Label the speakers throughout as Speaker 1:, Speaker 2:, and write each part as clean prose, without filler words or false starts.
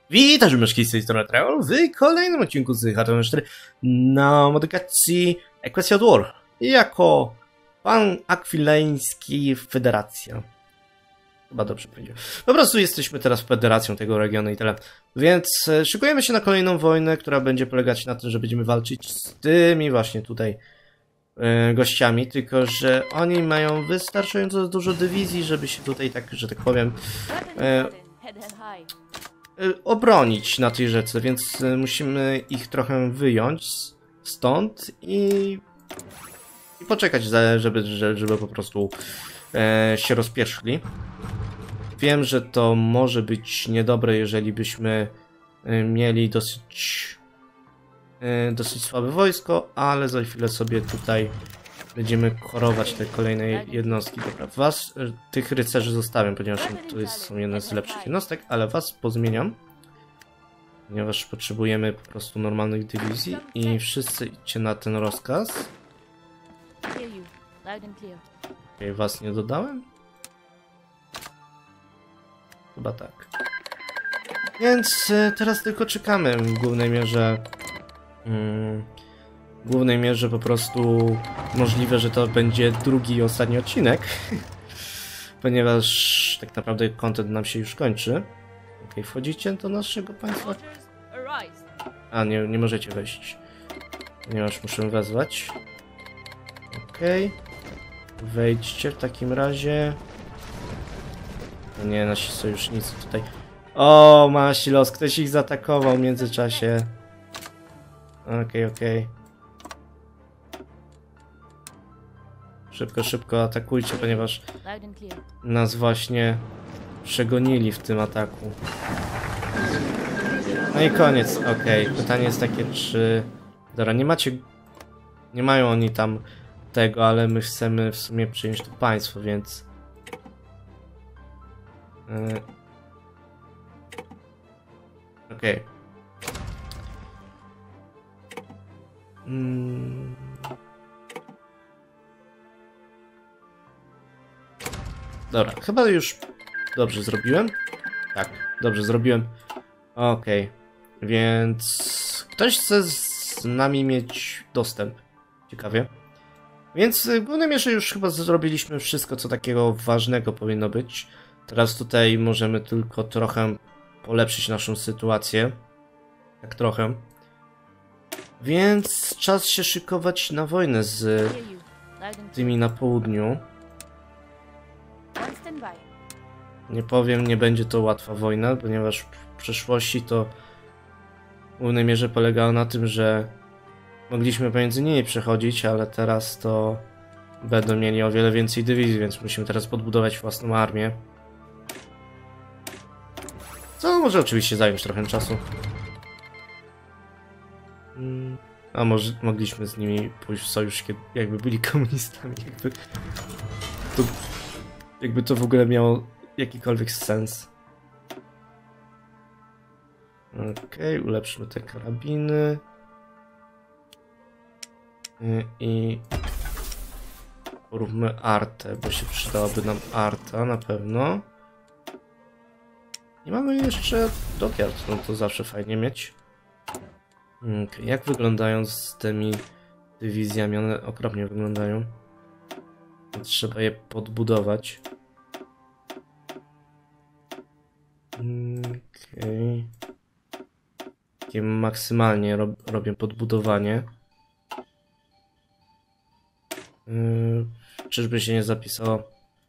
Speaker 1: Witaj, Myszki, z tej strony Travel w kolejnym odcinku z HTML4 na modyfikacji Equestria War jako pan akwileński Federacja. Chyba dobrze będzie. Po prostu jesteśmy teraz federacją tego regionu i tyle. Więc szykujemy się na kolejną wojnę, która będzie polegać na tym, że będziemy walczyć z tymi właśnie tutaj gościami, tylko że oni mają wystarczająco dużo dywizji, żeby się tutaj tak, że tak powiem, obronić na tej rzece, więc musimy ich trochę wyjąć stąd i poczekać, żeby po prostu się rozpieszli. Wiem, że to może być niedobre, jeżeli byśmy mieli dosyć słabe wojsko, ale za chwilę sobie tutaj będziemy korować te kolejne jednostki. Dobra, tych rycerzy zostawiam, ponieważ to są jedne z lepszych jednostek, ale was pozmieniam, ponieważ potrzebujemy po prostu normalnych dywizji i wszyscy idźcie na ten rozkaz. Okay, was nie dodałem? Chyba tak. Więc teraz tylko czekamy w głównej mierze po prostu możliwe, że to będzie drugi i ostatni odcinek, ponieważ tak naprawdę content nam się już kończy. Ok, wchodzicie do naszego państwa? A, nie możecie wejść, ponieważ muszę wezwać. Ok, wejdźcie w takim razie. No nie, nasi sojusznicy tutaj. O, Masilos, ktoś ich zaatakował w międzyczasie. Okej. Szybko atakujcie, ponieważ nas właśnie przegonili w tym ataku. No i koniec, okej. Pytanie jest takie, czy... Dobra, nie mają oni tam tego, ale my chcemy w sumie przyjąć to państwo, więc... Okej. Dobra, chyba już dobrze zrobiłem. Tak, dobrze zrobiłem. Okej, więc ktoś chce z nami mieć dostęp. Ciekawie. Więc w głównej mierze już chyba zrobiliśmy wszystko, co takiego ważnego powinno być. Teraz tutaj możemy tylko trochę polepszyć naszą sytuację. Tak trochę. Więc czas się szykować na wojnę z tymi na południu. Nie powiem, nie będzie to łatwa wojna, ponieważ w przeszłości to w głównej mierze polegało na tym, że mogliśmy pomiędzy nimi przechodzić, ale teraz to będą mieli o wiele więcej dywizji, więc musimy teraz podbudować własną armię. Co może oczywiście zająć trochę czasu. A może mogliśmy z nimi pójść w sojusz, jakby byli komunistami, jakby to w ogóle miało jakikolwiek sens. Okej, ulepszymy te karabiny. I poróbmy artę, bo się przydałaby nam arta na pewno. I mamy jeszcze dokiard, no to zawsze fajnie mieć. Okay, jak wyglądają z tymi dywizjami? One okropnie wyglądają. Trzeba je podbudować. Okay. Takie maksymalnie robię podbudowanie. Czyżby się nie zapisało?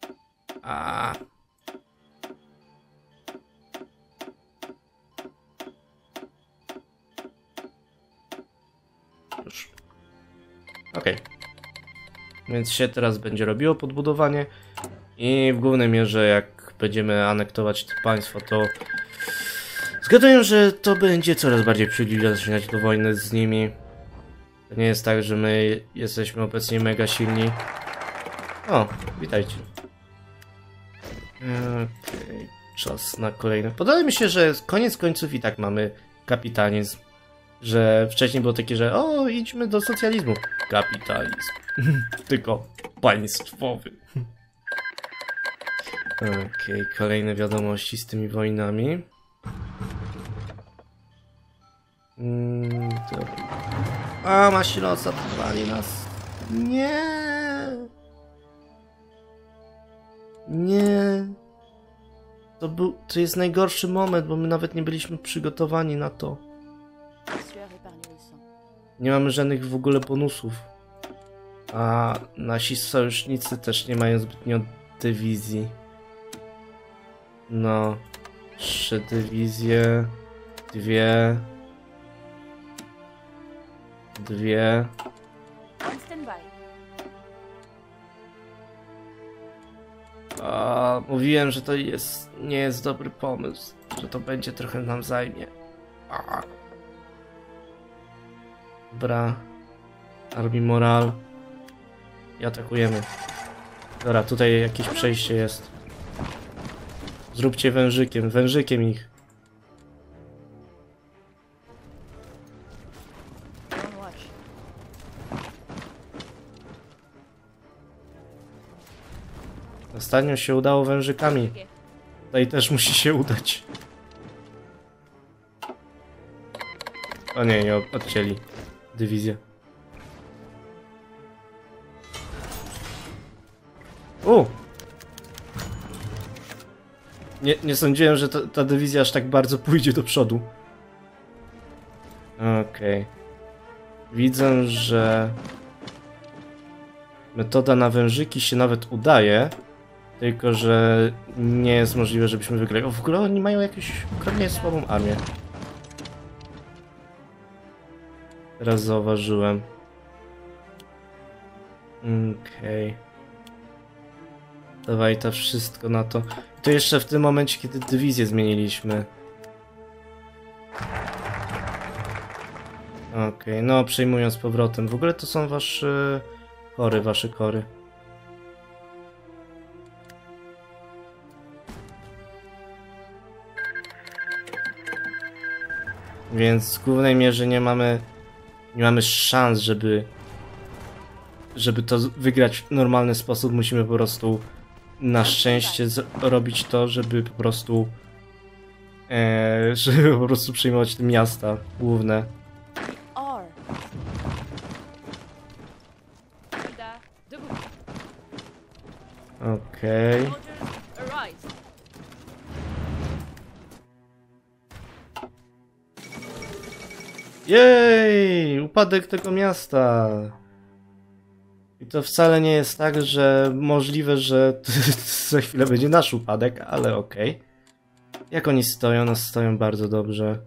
Speaker 1: Już. Okej. Więc się teraz będzie robiło podbudowanie i w głównej mierze jak będziemy anektować te państwa, to zgaduję, że to będzie coraz bardziej przyjemnie zaczynać do wojny z nimi. To nie jest tak, że my jesteśmy obecnie mega silni. O, witajcie. Okej, czas na kolejne. Podoba mi się, że koniec końców i tak mamy kapitalizm. Że wcześniej było takie, że o, idźmy do socjalizmu. Kapitalizm. Tylko państwowy. Okej, kolejne wiadomości z tymi wojnami. Dobra. A, Masilosa wali nas. Nie. Nie. To jest najgorszy moment, bo my nawet nie byliśmy przygotowani na to. Nie mamy żadnych w ogóle bonusów. A nasi sojusznicy też nie mają zbytnio dywizji. No. 3 dywizje. 2. Mówiłem, że to nie jest dobry pomysł. Że to będzie trochę nam zajmie. Dobra. Armii Moral. I atakujemy. Dobra, tutaj jakieś przejście jest. Zróbcie wężykiem ich. Ostatnio się udało wężykami. Tutaj też musi się udać. O nie odcięli dywizję. Nie sądziłem, że ta dywizja aż tak bardzo pójdzie do przodu. Okej. Widzę, że metoda na wężyki się nawet udaje. Tylko, że nie jest możliwe, żebyśmy wygrali. W ogóle oni mają jakąś okropnie słabą armię. Teraz zauważyłem. Okej. Dawaj to wszystko na to. I to jeszcze w tym momencie, kiedy dywizję zmieniliśmy. Okej, no przejmują z powrotem. W ogóle to są wasze kory. Więc w głównej mierze nie mamy szans, żeby to wygrać w normalny sposób. Musimy po prostu na szczęście robić to, żeby po prostu przejmować te miasta główne. Okej. Jej! Upadek tego miasta. I to wcale nie jest tak, że możliwe, że za chwilę będzie nasz upadek, ale okej. Jak oni stoją? No stoją bardzo dobrze.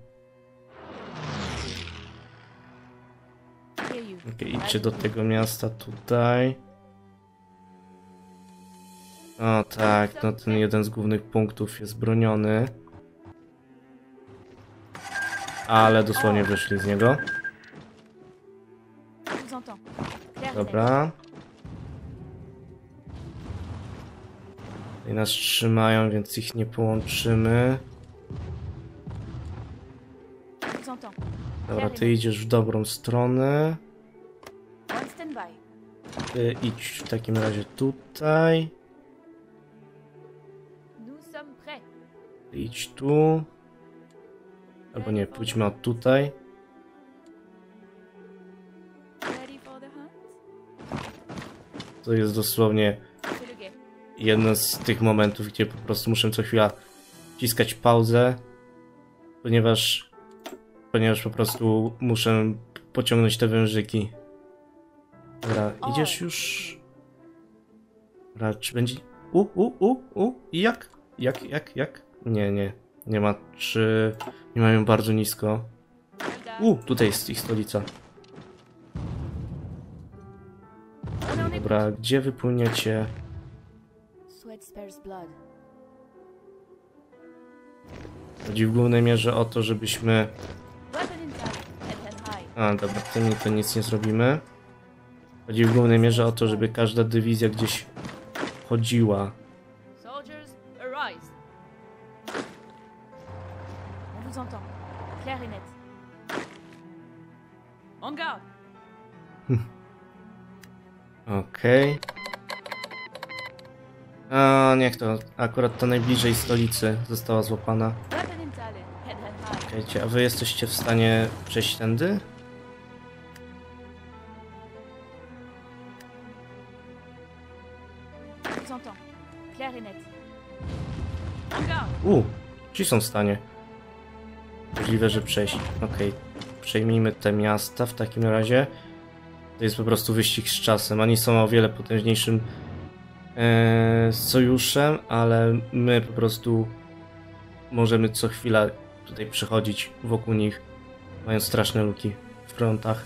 Speaker 1: Okej, idźcie do tego miasta tutaj. O tak, no ten jeden z głównych punktów jest broniony. Ale dosłownie wyszli z niego. Dobra. I nas trzymają, więc ich nie połączymy. Dobra, ty idziesz w dobrą stronę. Ty idź w takim razie tutaj. Idź tu. Albo nie, pójdźmy od tutaj. To jest dosłownie jeden z tych momentów, gdzie po prostu muszę co chwila wciskać pauzę, ponieważ po prostu muszę pociągnąć te wężyki. Dobra, idziesz już? Dobra, czy będzie... I jak? Jak? Nie ma, czy... Nie mają bardzo nisko. Tutaj jest ich stolica. Dobra, gdzie wypłyniecie? Chodzi w głównej mierze o to, żebyśmy... Dobra, tymi to nic nie zrobimy. Chodzi w głównej mierze o to, żeby każda dywizja gdzieś chodziła. Okej. Niech to. Akurat to najbliżej stolicy została złapana. Czekajcie, a wy jesteście w stanie przejść tędy? Ci są w stanie. Możliwe, że przejść. Okej. Przejmijmy te miasta w takim razie. To jest po prostu wyścig z czasem. Oni są o wiele potężniejszym sojuszem, ale my po prostu możemy co chwila tutaj przechodzić wokół nich. Mają straszne luki w frontach.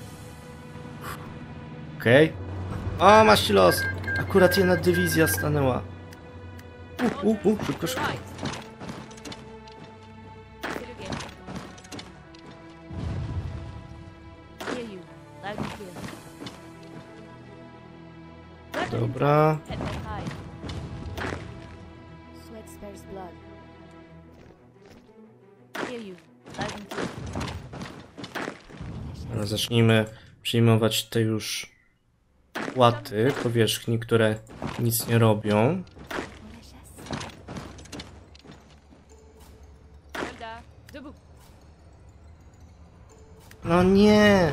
Speaker 1: Okej. O, masz ci los! Akurat jedna dywizja stanęła. Szybko, szybko. Dobra. Ale zacznijmy przyjmować te już płaty powierzchni, które nic nie robią. No nie!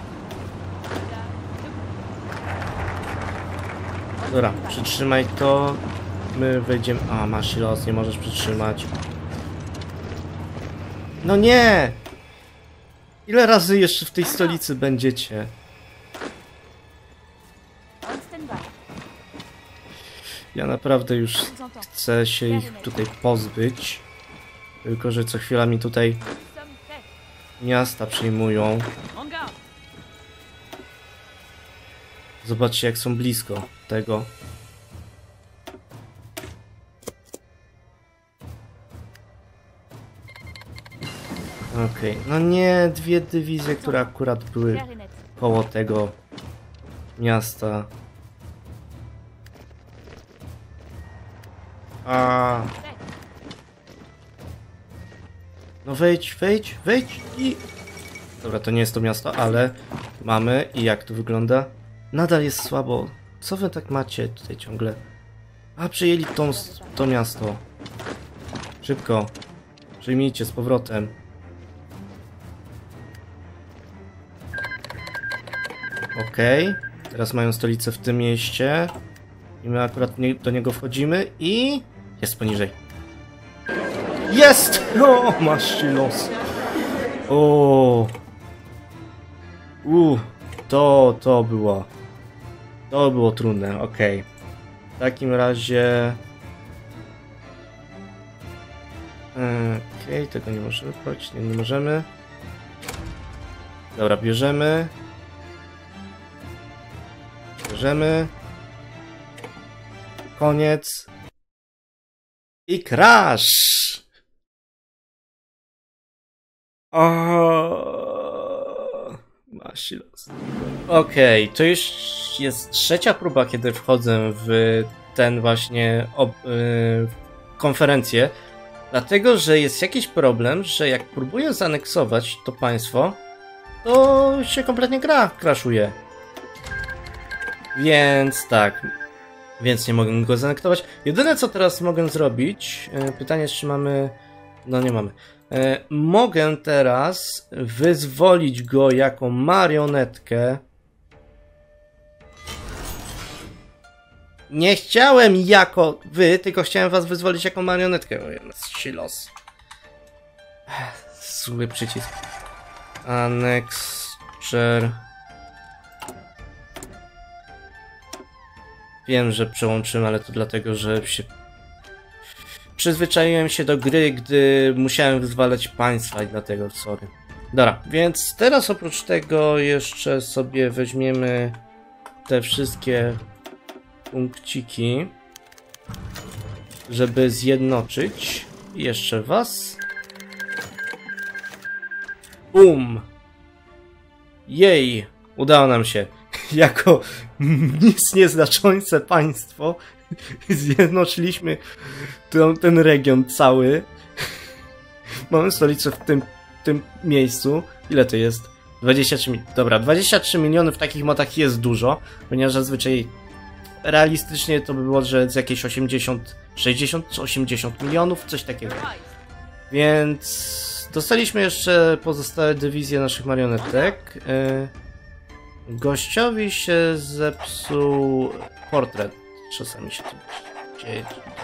Speaker 1: Dobra, przytrzymaj to. My wejdziemy... A, masz los, nie możesz przytrzymać. No nie! Ile razy jeszcze w tej stolicy będziecie? Ja naprawdę już chcę się ich tutaj pozbyć. Tylko że co chwila mi tutaj miasta przyjmują. Zobaczcie, jak są blisko tego. Okej, no nie, dwie dywizje, które akurat były koło tego miasta. A. No wejdź i... Dobra, to nie jest to miasto, ale mamy. I jak to wygląda? Nadal jest słabo. Co wy tak macie tutaj ciągle? A, przejęli to miasto. Szybko. Przyjmijcie z powrotem. Okej. Teraz mają stolicę w tym mieście. I my akurat do niego wchodzimy i... Jest poniżej. Jest! O, masz ci los. O. To było... To było trudne, okej. W takim razie... Okej, tego nie możemy powiedzieć, nie możemy. Dobra, bierzemy. Koniec. I crash! Masz los. Okej, to już jest trzecia próba, kiedy wchodzę w ten właśnie konferencję. Dlatego, że jest jakiś problem, że jak próbuję zaaneksować to państwo, to się kompletnie gra crashuje. Więc tak. Więc nie mogę go zaanektować. Jedyne co teraz mogę zrobić, pytanie jest, czy mamy... No nie mamy. Mogę teraz wyzwolić go jako marionetkę. Nie chciałem jako wy, tylko chciałem was wyzwolić jako marionetkę. O, jest los. Zły przycisk. Annexure. Wiem, że przełączyłem, ale to dlatego, że się... Przyzwyczaiłem się do gry, gdy musiałem wyzwalać państwa i dlatego, sorry. Dobra, więc teraz oprócz tego jeszcze sobie weźmiemy te wszystkie punkciki, żeby zjednoczyć jeszcze was. Bum! Jej! Udało nam się. Jako nic nieznaczące państwo zjednoczyliśmy ten region cały. Mamy stolicę w tym miejscu. Ile to jest? 23 miliony. Dobra, 23 miliony w takich modach jest dużo, ponieważ zazwyczaj realistycznie to by było, że z jakieś 80, 60 czy 80 milionów, coś takiego. Więc dostaliśmy jeszcze pozostałe dywizje naszych marionetek. Gościowi się zepsuł portret. Czasami się to dzieje.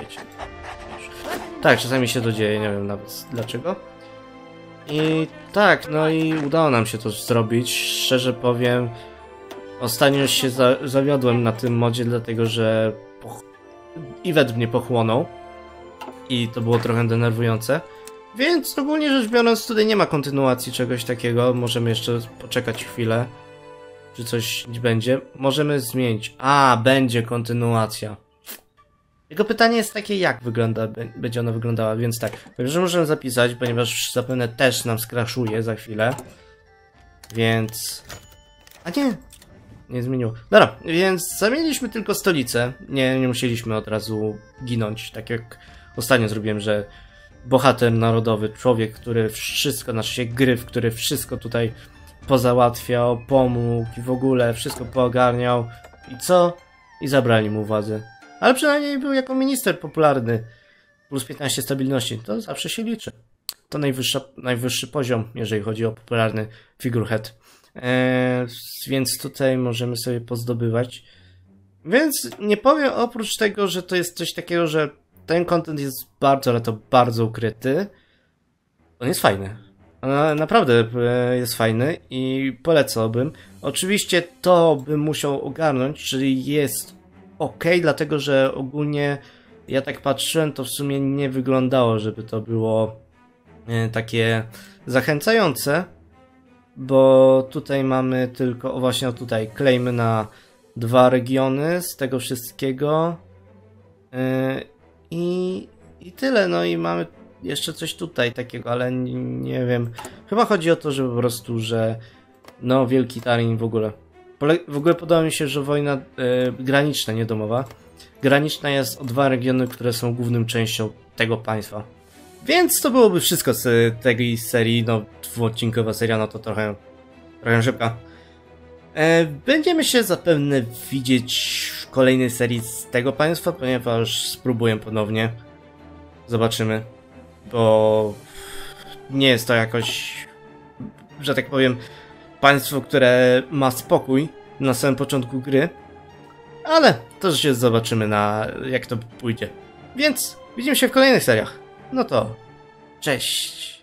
Speaker 1: Tak, czasami się to dzieje, nie wiem nawet dlaczego. I tak, no i udało nam się to zrobić. Szczerze powiem, ostatnio się zawiodłem na tym modzie, dlatego że event mnie pochłonął. I to było trochę denerwujące. Więc ogólnie rzecz biorąc, tutaj nie ma kontynuacji czegoś takiego. Możemy jeszcze poczekać chwilę, czy coś będzie. Możemy zmienić. A, będzie kontynuacja. Jego pytanie jest takie, jak będzie ona wyglądała, więc tak. Także możemy zapisać, ponieważ zapewne też nam skraszuje za chwilę. Więc... A nie zmieniło. Dobra, więc zamieniliśmy tylko stolicę. Nie musieliśmy od razu ginąć, tak jak ostatnio zrobiłem, że bohater narodowy, człowiek, który wszystko, znaczy gryf, który wszystko tutaj pozałatwiał, pomógł i w ogóle wszystko poogarniał. I co? I zabrali mu władzę. Ale przynajmniej był jako minister popularny. Plus 15 stabilności. To zawsze się liczy. To najwyższy poziom, jeżeli chodzi o popularny figurehead. Więc tutaj możemy sobie pozdobywać. Więc nie powiem oprócz tego, że to jest coś takiego, że ten content jest bardzo, ale to bardzo ukryty. On jest fajny. Naprawdę jest fajny i polecałbym. Oczywiście to bym musiał ogarnąć, czyli jest ok, dlatego że ogólnie ja tak patrzyłem, to w sumie nie wyglądało, żeby to było takie zachęcające, bo tutaj mamy tylko, o właśnie tutaj, claimy na 2 regiony z tego wszystkiego i tyle, no i mamy jeszcze coś tutaj takiego, ale nie wiem, chyba chodzi o to, że po prostu, że no Wielki Tarin w ogóle podoba mi się, że wojna graniczna, nie domowa, graniczna jest o 2 regiony, które są główną częścią tego państwa. Więc to byłoby wszystko z tej serii, no 2-odcinkowa seria, no to trochę szybka. Będziemy się zapewne widzieć w kolejnej serii z tego państwa, ponieważ spróbuję ponownie. Zobaczymy, bo nie jest to jakoś, że tak powiem, państwo, które ma spokój na samym początku gry, ale to się zobaczymy jak to pójdzie. Więc widzimy się w kolejnych seriach. No to cześć!